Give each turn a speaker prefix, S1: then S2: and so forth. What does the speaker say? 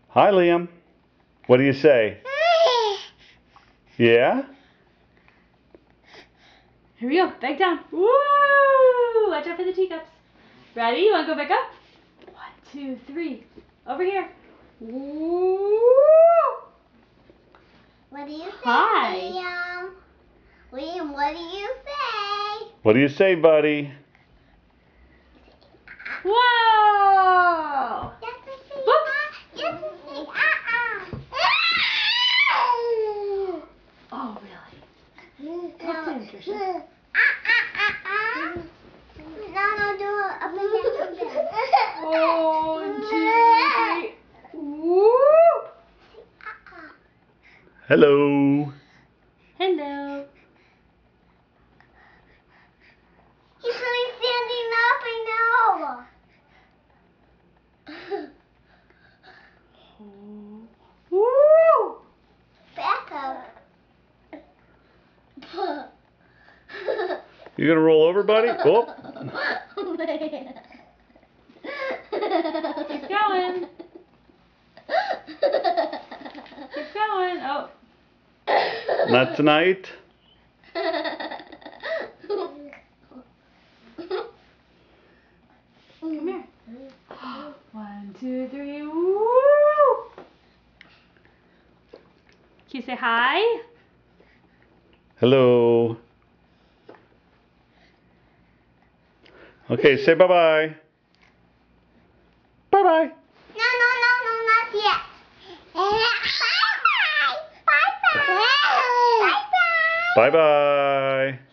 S1: Hi, Liam. What do you say? Yeah?
S2: Here we go. Back down. Woo! Watch out for the teacups. Ready? You want to go back up? 1, 2, 3. Over here. Woo!
S3: What do you say,
S2: Hi.
S3: Liam? Liam, what do you say?
S1: What do you say, buddy?
S2: Whoa!
S3: Yes,
S2: Oh, really? Tucked in, Trisha.
S3: No, do it up and down.
S2: 1, 2, 3. Woo!
S1: Hello.
S2: Hello.
S3: He's really standing up, I know.
S2: Woo!
S3: Back up.
S1: You gonna roll over, buddy? Oh.
S2: Keep going. Keep going. Oh.
S1: Not tonight.
S2: Come here. 1, 2, 3. Woo! Can you say hi?
S1: Hello. Okay, say bye-bye. Bye-bye.
S3: No, not yet. Bye-bye. Bye-bye. Bye-bye.
S1: Bye-bye.